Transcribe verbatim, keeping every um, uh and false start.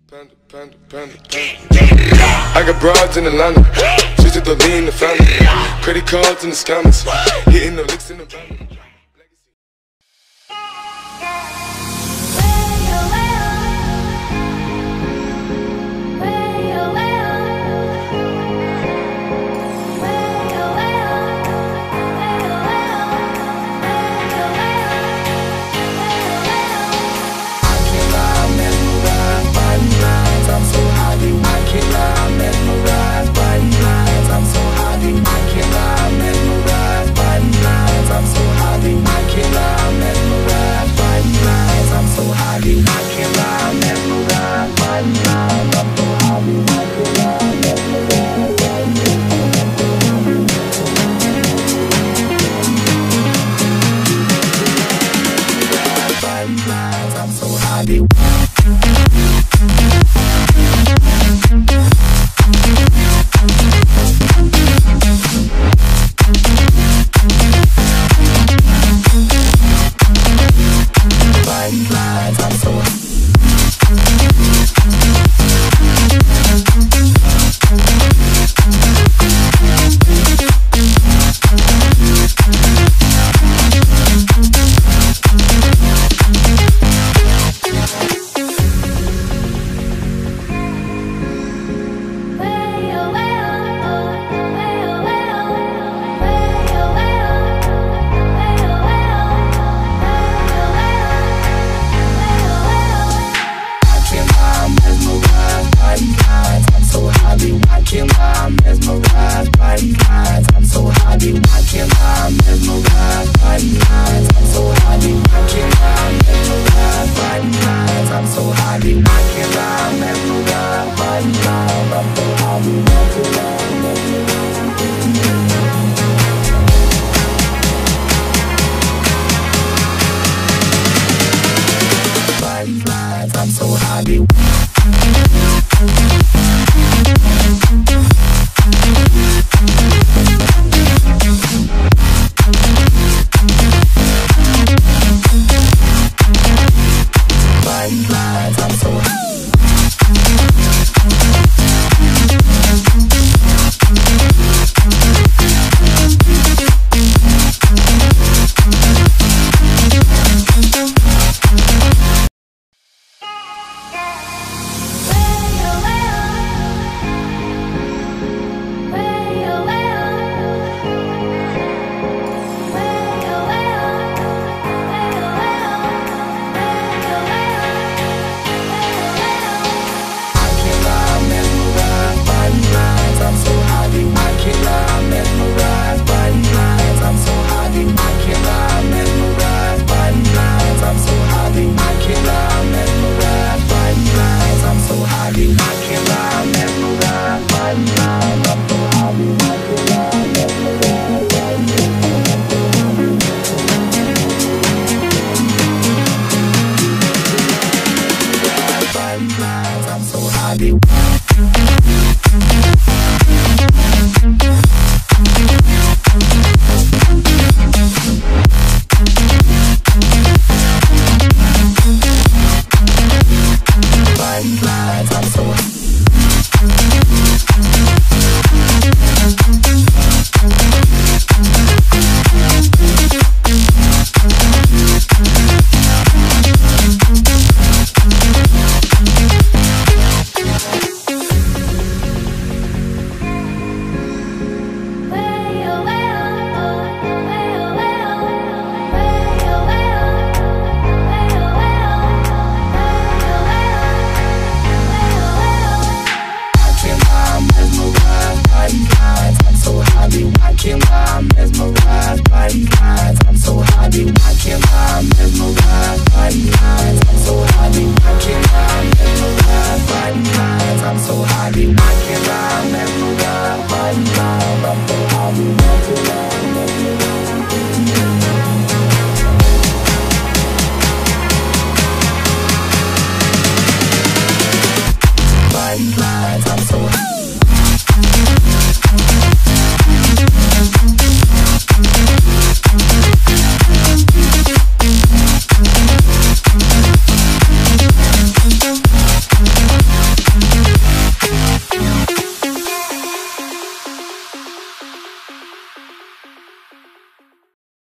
Panda, panda, panda, panda. I got broads in Atlanta, just to the lean the family. Credit cards in the scammers, hitting the licks in the van. I'm so happy. I'm mesmerized by these lines. I'm so happy, why can't I mesmerized by these lines? I'm so happy, why can't I mesmerized by these lines? I'm so happy, why can't I mesmerized by these lines? I'm so happy, why can't I mesmerized by these lines? I'm so happy. I'm so happy. I'm so